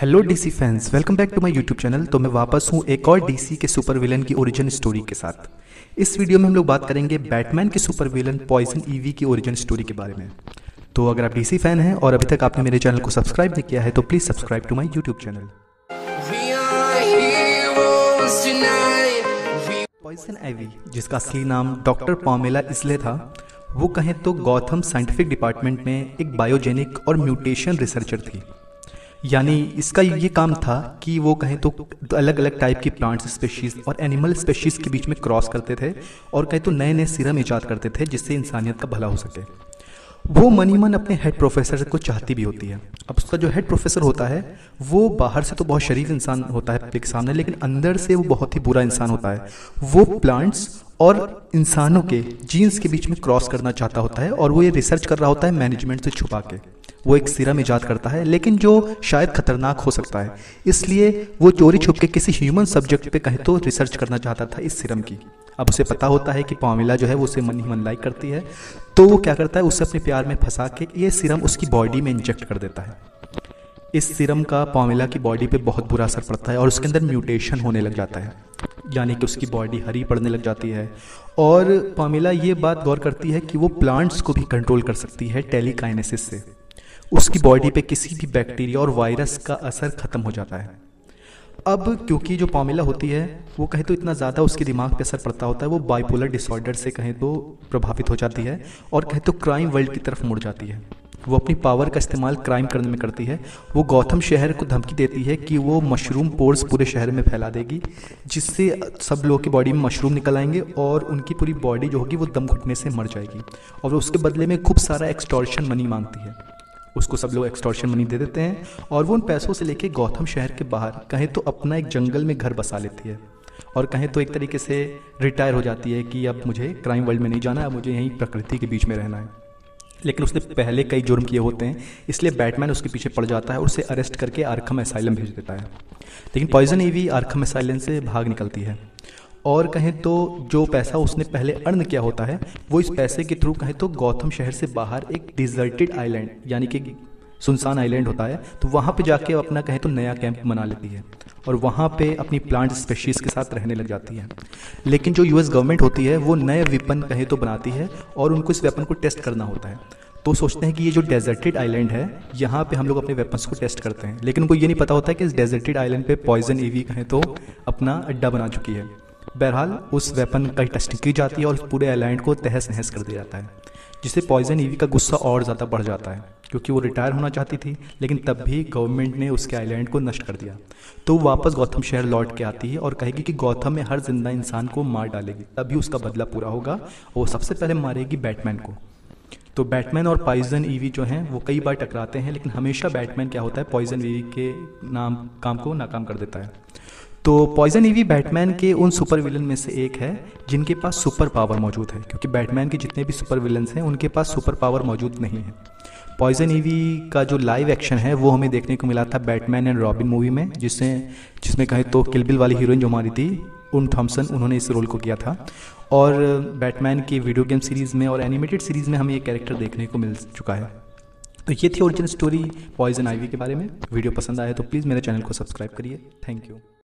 Hello DC fans, welcome back to my YouTube channel. तो मैं वापस हूँ एक और डीसी के सुपर विलन की ओरिजिन स्टोरी के साथ। इस वीडियो में हम लोग बात करेंगे बैटमैन के सुपर विलन पॉइजन ईवी की ओरिजिन स्टोरी के बारे में। तो अगर आप डीसी फैन हैं और अभी तक आपने मेरे चैनल को सब्सक्राइब नहीं किया है तो please subscribe to my YouTube channel. Poison Ivy, जिसका असली नाम डॉक्टर पामेला इसले था, वो कहें तो गॉथम साइंटिफिक डिपार्टमेंट में एक बायोजेनिक और म्यूटेशन रिसर्चर थी। यानी इसका ये काम था कि वो कहें तो अलग अलग टाइप की प्लांट्स स्पेशीज़ और एनिमल स्पेशीज़ के बीच में क्रॉस करते थे और कहें तो नए नए सीरम ईजाद करते थे जिससे इंसानियत का भला हो सके। वो मनी मन अपने हेड प्रोफेसर को चाहती भी होती है। अब उसका जो हेड प्रोफेसर होता है वो बाहर से तो बहुत शरीफ इंसान होता है पब्लिक के सामने, लेकिन अंदर से वो बहुत ही बुरा इंसान होता है। वो प्लांट्स और इंसानों के जीन्स के बीच में क्रॉस करना चाहता होता है और वो ये रिसर्च कर रहा होता है मैनेजमेंट से छुपा के। वो एक सीरम ईजाद करता है लेकिन जो शायद खतरनाक हो सकता है, इसलिए वो चोरी छुप के किसी ह्यूमन सब्जेक्ट पे कहे तो रिसर्च करना चाहता था इस सीरम की। अब उसे पता होता है कि पामेला जो है वो उसे मन ही मन लाइक करती है, तो वो क्या करता है, उसे अपने प्यार में फंसा के ये सीरम उसकी बॉडी में इंजेक्ट कर देता है। इस सीरम का पामेला की बॉडी पे बहुत बुरा असर पड़ता है और उसके अंदर म्यूटेशन होने लग जाता है, यानी कि उसकी बॉडी हरी पड़ने लग जाती है। और पामेला ये बात गौर करती है कि वो प्लांट्स को भी कंट्रोल कर सकती है टेलीकाइनेसिस से। उसकी बॉडी पे किसी भी बैक्टीरिया और वायरस का असर खत्म हो जाता है। अब क्योंकि जो पामेला होती है वो कहे तो इतना ज़्यादा उसके दिमाग पे असर पड़ता होता है, वो बाइपोलर डिसऑर्डर से कहें तो प्रभावित हो जाती है और कहें तो क्राइम वर्ल्ड की तरफ मुड़ जाती है। वो अपनी पावर का इस्तेमाल क्राइम करने में करती है। वो गौथम शहर को धमकी देती है कि वो मशरूम पोर्स पूरे शहर में फैला देगी, जिससे सब लोगों की बॉडी में मशरूम निकल आएंगे और उनकी पूरी बॉडी जो होगी वो दम घुटने से मर जाएगी। और उसके बदले में खूब सारा एक्सटॉर्शन मनी मांगती है। उसको सब लोग एक्सटॉर्शन मनी दे देते हैं और वो उन पैसों से लेके गौथम शहर के बाहर कहें तो अपना एक जंगल में घर बसा लेती है और कहें तो एक तरीके से रिटायर हो जाती है कि अब मुझे क्राइम वर्ल्ड में नहीं जाना है, अब मुझे यहीं प्रकृति के बीच में रहना है। लेकिन उसने पहले कई जुर्म किए होते हैं, इसलिए बैटमैन उसके पीछे पड़ जाता है और उसे अरेस्ट करके आर्खम एसाइलम भेज देता है। लेकिन पॉइजन ईवी आर्खम एसाइलम से भाग निकलती है और कहें तो जो पैसा उसने पहले अर्न किया होता है वो इस पैसे के थ्रू कहें तो गौथम शहर से बाहर एक डिजर्टेड आइलैंड, यानी कि सुनसान आइलैंड होता है, तो वहाँ पे जाके अपना कहें तो नया कैंप बना लेती है और वहाँ पे अपनी प्लांट स्पेशीज़ के साथ रहने लग जाती है। लेकिन जो यूएस गवर्नमेंट होती है वो नए वेपन कहें तो बनाती है और उनको इस वेपन को टेस्ट करना होता है। तो सोचते हैं कि ये जो डेजर्टेड आइलैंड है यहाँ पे हम लोग अपने वेपन्स को टेस्ट करते हैं, लेकिन उनको ये नहीं पता होता है कि इस डेजर्टेड आइलैंड पे पॉइजन ईवी कहें तो अपना अड्डा बना चुकी है। बहरहाल उस वेपन का टेस्टिंग की जाती है और उस पूरे आइलैंड को तहस नहस कर दिया जाता है, जिससे पॉइजन ईवी का गुस्सा और ज़्यादा बढ़ जाता है क्योंकि वो रिटायर होना चाहती थी, लेकिन तब भी गवर्नमेंट ने उसके आइलैंड को नष्ट कर दिया। तो वो वापस गौथम शहर लौट के आती है और कहेगी कि गौथम में हर जिंदा इंसान को मार डालेगी, तभी उसका बदला पूरा होगा। वो सबसे पहले मारेगी बैटमैन को। तो बैटमैन और पॉइजन ईवी जो हैं वो कई बार टकराते हैं, लेकिन हमेशा बैटमैन क्या होता है, पॉइजन ईवी के काम को नाकाम कर देता है। तो पॉइजन ईवी बैटमैन के उन सुपर विलन में से एक है जिनके पास सुपर पावर मौजूद है, क्योंकि बैटमैन के जितने भी सुपर विलन्स हैं उनके पास सुपर पावर मौजूद नहीं है। पॉइजन ईवी का जो लाइव एक्शन है वो हमें देखने को मिला था बैटमैन एंड रॉबिन मूवी में, जिसमें कहें तो किल बिल वाली हीरोइन जो हमारी थी उन थॉम्सन, उन्होंने इस रोल को किया था। और बैटमैन की वीडियो गेम सीरीज़ में और एनिमेटेड सीरीज़ में हमें ये कैरेक्टर देखने को मिल चुका है। तो ये थी ओरिजिनल स्टोरी पॉइजन आइवी के बारे में। वीडियो पसंद आए तो प्लीज़ मेरे चैनल को सब्सक्राइब करिए। Thank you.